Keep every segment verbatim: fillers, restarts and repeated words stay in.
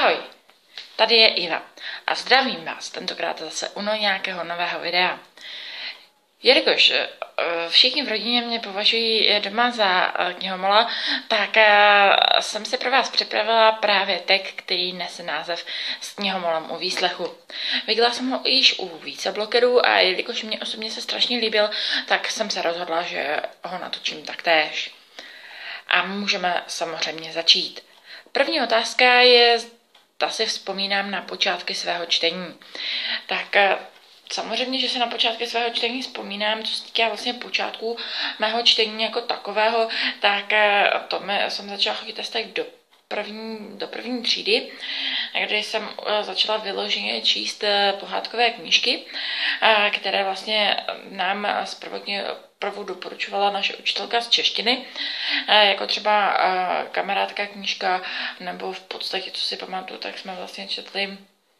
Ahoj, tady je Iva a zdravím vás tentokrát zase u nějakého nového videa. Jelikož všichni v rodině mě považují doma za knihomola, tak jsem si pro vás připravila právě text, který nese název S knihomolem u výslechu. Viděla jsem ho již u více blogerů a jelikož mě osobně se strašně líbil, tak jsem se rozhodla, že ho natočím taktéž. A můžeme samozřejmě začít. První otázka je, zda si vzpomínám na počátky svého čtení. Tak samozřejmě, že se na počátky svého čtení vzpomínám, co se týká vlastně počátku mého čtení jako takového, tak to mě, jsem začala chodit asi do první, do první třídy, kdy jsem začala vyloženě číst pohádkové knížky, které vlastně nám zprvodně prvu doporučovala naše učitelka z češtiny, jako třeba Kamarádka knížka, nebo v podstatě, co si pamatuju, tak jsme vlastně četli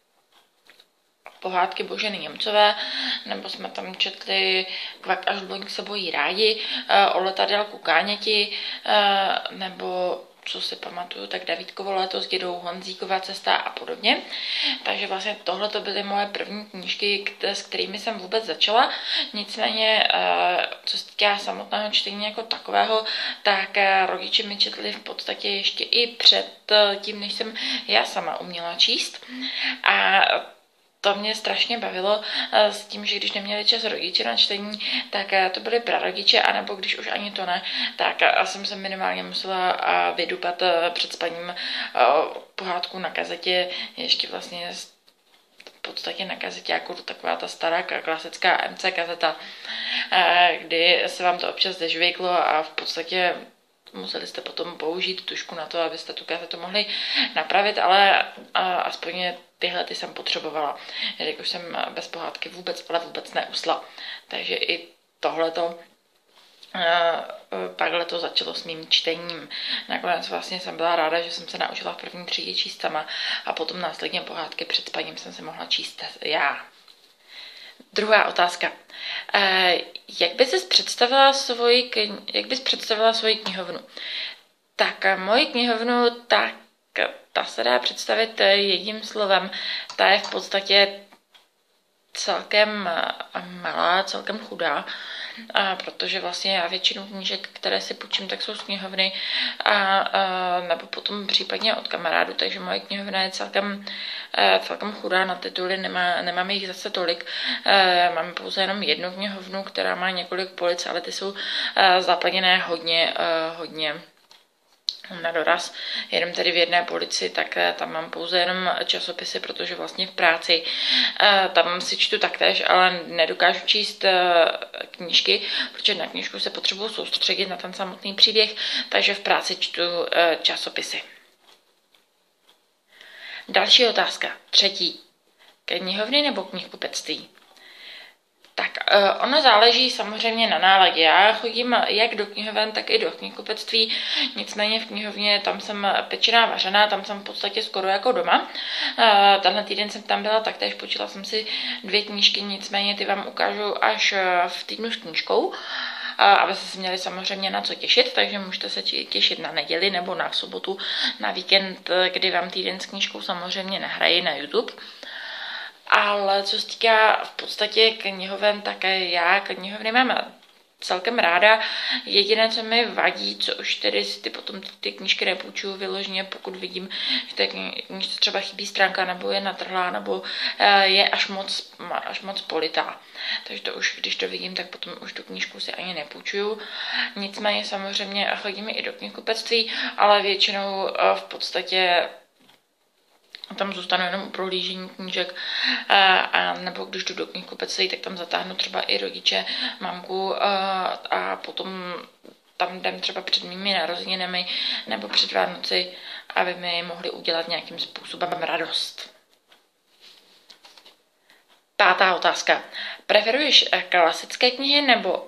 pohádky Boženy Němcové, nebo jsme tam četli Kvak až dvojník se bojí rádi, o letadelku Káněti, nebo co si pamatuju, tak Davídkovo léto s dědou, Honzíková cesta a podobně. Takže vlastně tohle to byly moje první knížky, s kterými jsem vůbec začala. Nicméně, co se týká samotného čtení jako takového, tak rodiče mi četli v podstatě ještě i před tím, než jsem já sama uměla číst. A to mě strašně bavilo s tím, že když neměli čas rodiče na čtení, tak to byly prarodiče, anebo když už ani to ne, tak jsem se minimálně musela vydupat před spaním pohádku na kazetě, ještě vlastně v podstatě na kazetě jako taková ta stará klasická M C kazeta, kdy se vám to občas zežvejklo a v podstatě museli jste potom použít tušku na to, abyste tu kazetu mohli napravit, ale aspoň tyhle ty jsem potřebovala, jelikož jsem bez pohádky vůbec, ale vůbec neusla. Takže i tohleto, takhle to začalo s mým čtením. Nakonec vlastně jsem byla ráda, že jsem se naučila v první třídě číst sama a potom následně pohádky před spaním jsem se mohla číst já. Druhá otázka. Jak bys si představila svoji, jak bys představila svoji knihovnu? Tak moji knihovnu, tak ta se dá představit jedním slovem. Ta je v podstatě celkem malá, celkem chudá, a protože vlastně já většinu knížek, které si půjčím, tak jsou z knihovny a, a nebo potom případně od kamarádů, takže moje knihovna je celkem, celkem chudá na tituly, nemá, nemám jich zase tolik. Mám pouze jenom jednu knihovnu, která má několik polic, ale ty jsou zaplněné hodně, hodně na doraz, jenom tedy v jedné polici, tak tam mám pouze jenom časopisy, protože vlastně v práci tam si čtu taktéž, ale nedokážu číst knížky, protože na knížku se potřebuji soustředit na ten samotný příběh, takže v práci čtu časopisy. Další otázka, třetí. Knihovny nebo knihkupectví? Tak ono záleží samozřejmě na náladě. Já chodím jak do knihoven, tak i do knihkupectví, nicméně v knihovně tam jsem pečená vařená, tam jsem v podstatě skoro jako doma. Tenhle týden jsem tam byla taktéž, počítala jsem si dvě knížky, nicméně ty vám ukážu až v týdnu s knížkou, abyste se měli samozřejmě na co těšit, takže můžete se těšit na neděli nebo na sobotu, na víkend, kdy vám týden s knížkou samozřejmě nahrají na YouTube. Ale co se týká v podstatě knihoven, tak já knihovny mám celkem ráda. Jediné, co mi vadí, co už tedy si ty potom ty knížky nepůjčuju vyloženě, pokud vidím, že té knížce třeba chybí stránka, nebo je natrhlá, nebo je až moc, až moc politá. Takže to už, když to vidím, tak potom už tu knížku si ani nepůjčuju. Nicméně samozřejmě chodíme i do knihkupectví, ale většinou v podstatě tam zůstanu jenom u prohlížení knížek, a, a nebo když jdu do knihkupectví, tak tam zatáhnu třeba i rodiče, mamku a, a potom tam jdem třeba před mými narozeninami nebo před Vánoci, aby mi mohli udělat nějakým způsobem radost. Pátá otázka. Preferuješ klasické knihy nebo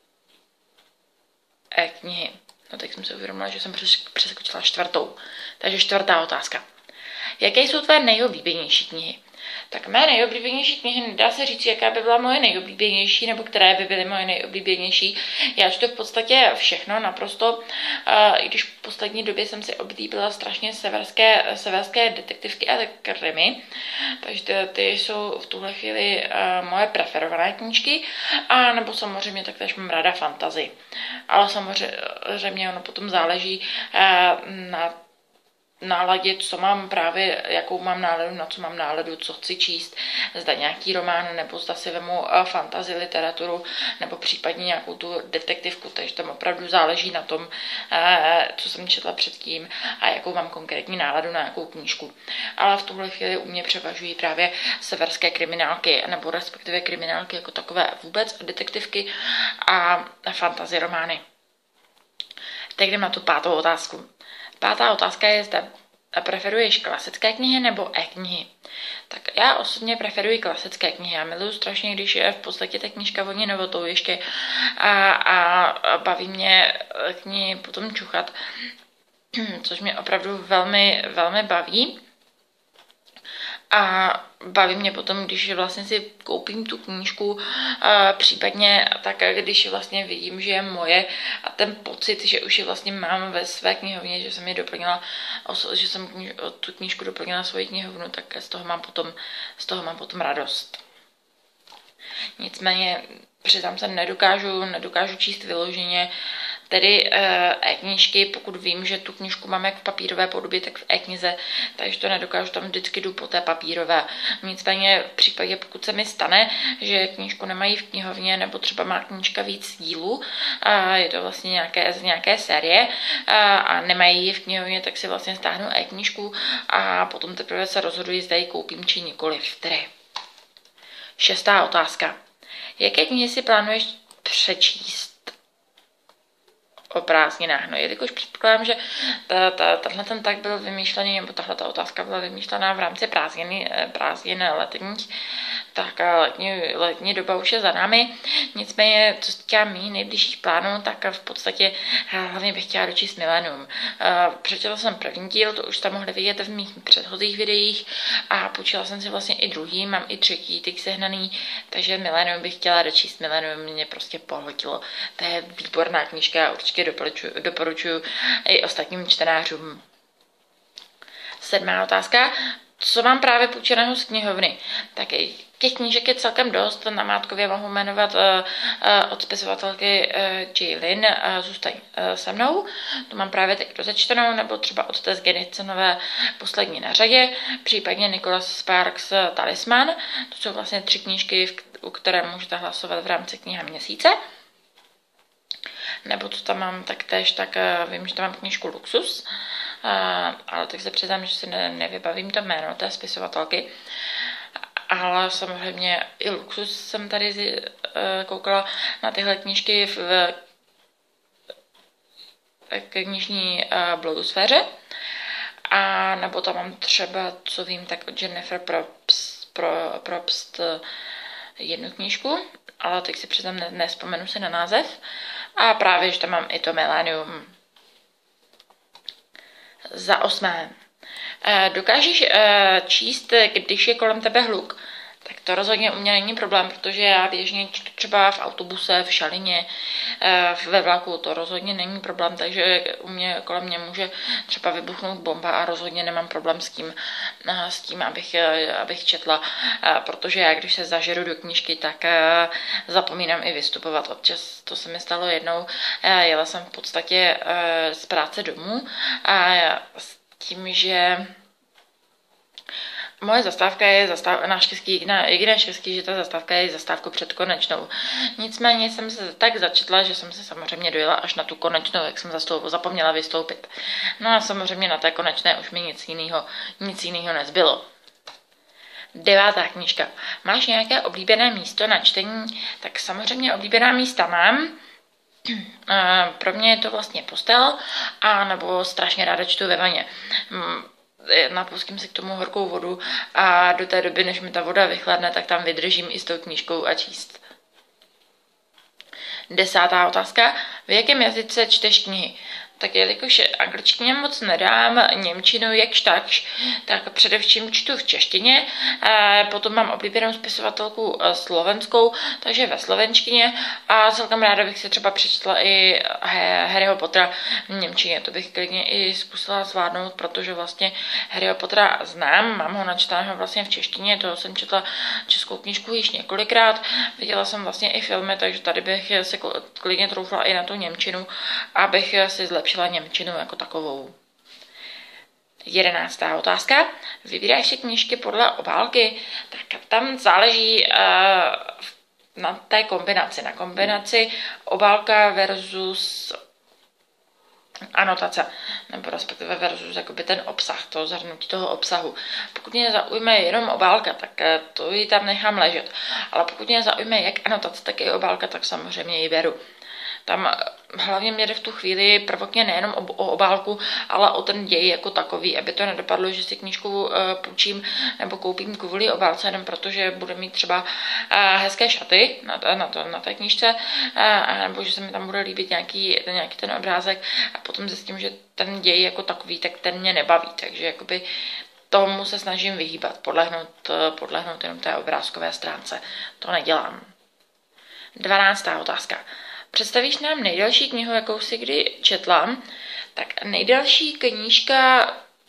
e-knihy? No tak jsem si uvědomila, že jsem přeskočila čtvrtou. Takže čtvrtá otázka. Jaké jsou tvé nejoblíbenější knihy? Tak mé nejoblíbenější knihy, nedá se říct, jaká by byla moje nejoblíbenější, nebo které by byly moje nejoblíbenější. Já čtu v podstatě všechno naprosto, i když v poslední době jsem si oblíbila strašně severské, severské detektivky a krimi, takže ty, ty jsou v tuhle chvíli moje preferované knížky, a nebo samozřejmě taktéž mám ráda fantasy. Ale samozřejmě ono potom záleží na náladě, co mám právě, jakou mám náladu, na co mám náladu, co chci číst, zda nějaký román, nebo zda si vemu fantasy literaturu, nebo případně nějakou tu detektivku, takže tam opravdu záleží na tom, co jsem četla předtím a jakou mám konkrétní náladu na jakou knížku. Ale v tuhle chvíli u mě převažují právě severské kriminálky, nebo respektive kriminálky jako takové vůbec, detektivky a fantasy romány. Tak jdem na tu pátou otázku. Pátá otázka je, zda preferuješ klasické knihy nebo e-knihy. Tak já osobně preferuji klasické knihy. Já miluji strašně, když je v podstatě ta knížka voní novotou ještě a, a baví mě k ní potom čuchat, což mě opravdu velmi, velmi baví. A baví mě potom, když vlastně si koupím tu knížku, případně tak, když vlastně vidím, že je moje, a ten pocit, že už ji vlastně mám ve své knihovně, že jsem ji doplnila, že jsem kniž, tu knížku doplnila svoji knihovnu, tak z toho mám potom, z toho mám potom radost. Nicméně přiznám se, nedokážu, nedokážu číst vyloženě tedy e-knížky, pokud vím, že tu knížku mám jak v papírové podobě, tak v e-knize, takže to nedokážu, tam vždycky jdu po té papírové. Nicméně v případě, pokud se mi stane, že knížku nemají v knihovně, nebo třeba má knížka víc dílů, a je to vlastně nějaké, z nějaké série a, a nemají ji v knihovně, tak si vlastně stáhnu e-knížku a potom teprve se rozhoduji, zda ji koupím či nikoliv. Tedy. Šestá otázka. Jaké knihy si plánuješ přečíst o prázdninách? No, jelikož předpokládám, že ta, ta, tahle ten tak byl vymýšlený, nebo tahle ta otázka byla vymýšlená v rámci prázdnin, prázdnin letních, tak letní, letní doba už je za námi. Nicméně, co se týká mých nejbližších plánů, tak v podstatě hlavně bych chtěla dočíst Millennium. Přečetla jsem první díl, to už jste mohli vidět v mých předchozích videích, a počítala jsem si vlastně i druhý, mám i třetí, teď sehnaný, takže Millennium bych chtěla dočíst. Millennium mě prostě pohltilo. To je výborná knížka a určitě doporučuji, doporučuji i ostatním čtenářům. Sedmá otázka. Co mám právě půjčeného z knihovny? Tak těch knížek je celkem dost. Na Mátkově mohu jmenovat uh, uh, od spisovatelky uh, J. Lynn uh, Zůstaň uh, se mnou. To mám právě teď rozečtenou, nebo třeba od Tess Genicenové Poslední na řadě, případně Nicholas Sparks uh, Talisman. To jsou vlastně tři knížky, v, u které můžete hlasovat v rámci kniha měsíce. Nebo co tam mám taktéž, tak uh, vím, že tam mám knížku Luxus. Uh, ale tak se přiznám, že si ne, nevybavím to jméno té spisovatelky. Ale samozřejmě i Luxus jsem tady uh, koukala na tyhle knížky v, v knižní uh, blogosféře. A nebo tam mám třeba, co vím, tak od Jennifer Probst, pro, Probst jednu knížku, ale teď si přiznám, ne, nespomenu si na název. A právě, že tam mám i to Millennium. Za osmé. Dokážeš číst, když je kolem tebe hluk? Tak to rozhodně u mě není problém, protože já běžně čtu třeba v autobuse, v šalině, ve vlaku, to rozhodně není problém, takže u mě kolem mě může třeba vybuchnout bomba a rozhodně nemám problém s tím, s tím abych, abych četla, protože já, když se zažeru do knížky, tak zapomínám i vystupovat. Občas to se mi stalo jednou, jela jsem v podstatě z práce domů a s tím, že moje zastávka je zastávka, náš český, na jediné český, že ta zastávka je zastávku před konečnou. Nicméně jsem se tak začetla, že jsem se samozřejmě dojela až na tu konečnou, jak jsem zastoup, zapomněla vystoupit. No a samozřejmě na té konečné už mi nic jiného, nic jiného nezbylo. Devátá knížka. Máš nějaké oblíbené místo na čtení? Tak samozřejmě oblíbená místa mám. Pro mě je to vlastně postel, a nebo strašně ráda čtu ve vaně. Napustím si k tomu horkou vodu a do té doby, než mi ta voda vychladne, tak tam vydržím i s tou knížkou a číst. Desátá otázka. V jakém jazyce čteš knihy? tak jelikož angličtině moc nedám, němčinu jakž takž, tak především čtu v češtině, potom mám oblíbenou spisovatelku slovenskou, takže ve slovenštině a celkem ráda bych si třeba přečetla i Harryho Pottera v němčině, to bych klidně i zkusila zvládnout, protože vlastně Harryho Pottera znám, mám ho načteného vlastně v češtině, toho jsem četla českou knížku již několikrát, viděla jsem vlastně i filmy, takže tady bych si klidně troufla i na tu němčinu, abych si zlepšila němčinu jako takovou. Jedenáctá otázka. Vybíráš si knížky podle obálky? Tak tam záleží uh, na té kombinaci, na kombinaci obálka versus anotace, nebo respektive versus jakoby ten obsah, to zahrnutí toho obsahu. Pokud mě zaujme jenom obálka, tak to ji tam nechám ležet. Ale pokud mě zaujme jak anotace, tak i obálka, tak samozřejmě ji beru. Tam hlavně mě jde v tu chvíli prvotně nejenom o obálku, ale o ten děj jako takový, aby to nedopadlo, že si knížku půjčím nebo koupím kvůli obálce, jenom protože bude mít třeba hezké šaty na, na, to, na té knížce, nebo že se mi tam bude líbit nějaký, nějaký ten obrázek a potom zjistím, že ten děj jako takový, tak ten mě nebaví, takže jakoby tomu se snažím vyhýbat, podlehnout, podlehnout jenom té obrázkové stránce. To nedělám. Dvanáctá otázka. Představíš nám nejdelší knihu, jakou si kdy četla? Tak nejdelší knížka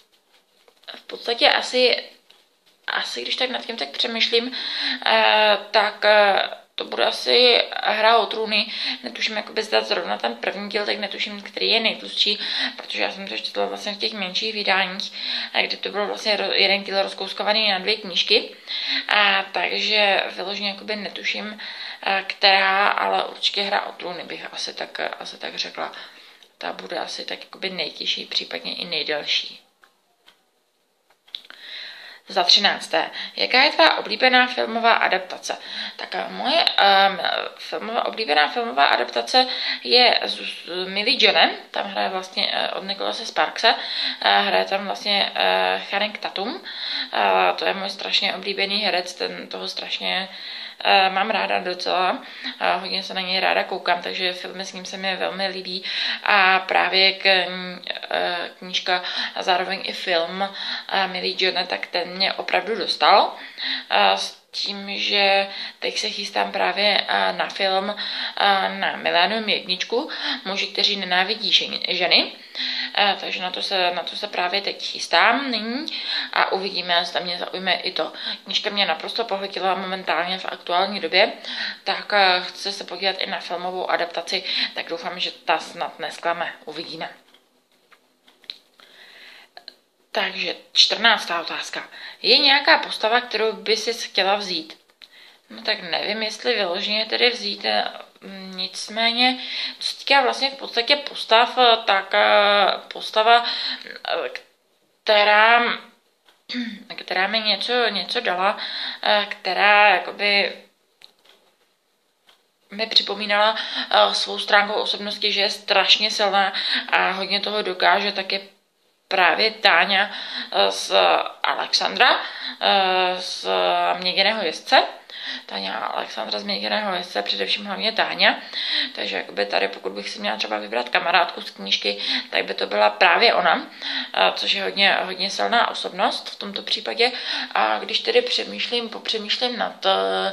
v podstatě asi, asi když tak nad tím tak přemýšlím, eh, tak eh, to bude asi Hra o trůny. Netuším, jakoby zda zrovna ten první díl, tak netuším, který je nejtlustší, protože já jsem to četla vlastně v těch menších vydáních, kde to bylo vlastně jeden díl rozkouskovaný na dvě knížky. A, takže vyloženě jakoby netuším, která, ale určitě Hra o trůny bych asi tak, asi tak řekla. Ta bude asi tak jakoby nejtěžší, případně i nejdelší. Za třinácté. Jaká je tvá oblíbená filmová adaptace? Tak moje um, filmová, oblíbená filmová adaptace je z, z Millie Johnem, tam hraje vlastně uh, od Nicholase Sparkse, uh, hraje tam vlastně uh, Channing Tatum, uh, to je můj strašně oblíbený herec, ten toho strašně Uh, mám ráda docela, uh, hodně se na něj ráda koukám, takže filmy s ním se mi velmi líbí a právě k, uh, knížka a zároveň i film uh, Millie John, tak ten mě opravdu dostal. Uh, s tím, že teď se chystám právě uh, na film uh, na Millennium jedničku, muži, kteří nenávidí ženy. Uh, takže na to, se, na to se právě teď chystám nyní a uvidíme, zda mě zaujme i to. Knížka mě naprosto pohltila momentálně v aktuální době, tak uh, chci se podívat i na filmovou adaptaci, tak doufám, že ta snad nesklame. Uvidíme. Takže čtrnáctá otázka. Je nějaká postava, kterou by si chtěla vzít? No tak nevím, jestli vyloženě tedy vzít, nicméně, co se týká vlastně v podstatě postav, tak postava, která, která mi něco, něco dala, která jakoby mi připomínala svou stránkou osobnosti, že je strašně silná a hodně toho dokáže, tak je právě Táňa z Alexandra, z Měděného jezdce. Táňa Alexandra z Měděného jezdce, především hlavně Táňa. Takže jakoby tady, pokud bych si měla třeba vybrat kamarádku z knížky, tak by to byla právě ona, což je hodně, hodně silná osobnost v tomto případě. A když tedy přemýšlím, popřemýšlím nad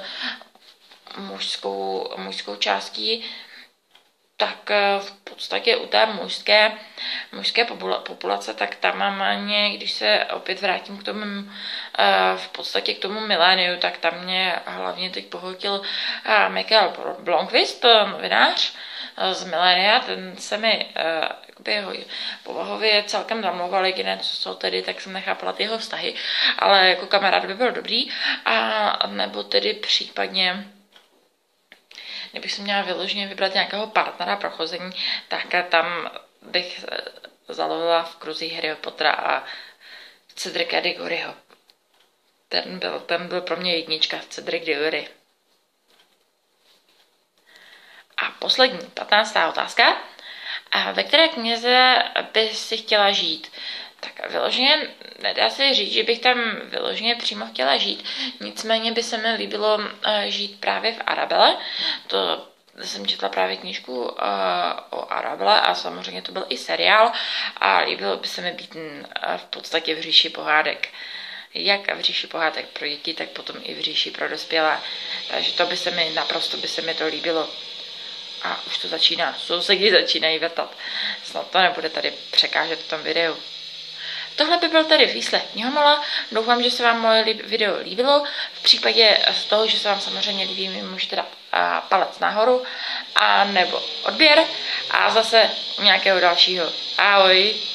mužskou, mužskou částí, tak v podstatě u té mužské, mužské populace, tak tam mám mě, když se opět vrátím k tomu, v podstatě k tomu miléniu, tak tam mě hlavně teď pohltil Michael Blomqvist, novinář z Milénia, ten se mi jakoby jeho povahově celkem zamlouval, jediné, co jsou tedy, tak jsem nechápala ty jeho vztahy, ale jako kamarád by byl dobrý, a nebo tedy případně kdybych si měla vyloženě vybrat nějakého partnera pro chození, tak tam bych zalovila v kruzích Harryho Pottera a Cedrika Diggoryho. Ten byl, ten byl pro mě jednička, Cedric Diggory. A poslední, patnáctá otázka. A ve které knize bys si chtěla žít? Tak vyloženě nedá se říct, že bych tam vyloženě přímo chtěla žít, nicméně by se mi líbilo žít právě v Arabelle. To jsem četla právě knížku uh, o Arabelle a samozřejmě to byl i seriál a líbilo by se mi být uh, v podstatě v říši pohádek. Jak v říši pohádek pro děti, tak potom i v říši pro dospělé. Takže to by se mi, naprosto by se mi to líbilo. A už to začíná, sousedi začínají vrtat. Snad to nebude tady překážet v tom videu. Tohle by byl tady výslech knihomala. Doufám, že se vám moje video líbilo. V případě z toho, že se vám samozřejmě líbí, mi můžete dát palec nahoru a nebo odběr. A zase nějakého dalšího. Ahoj!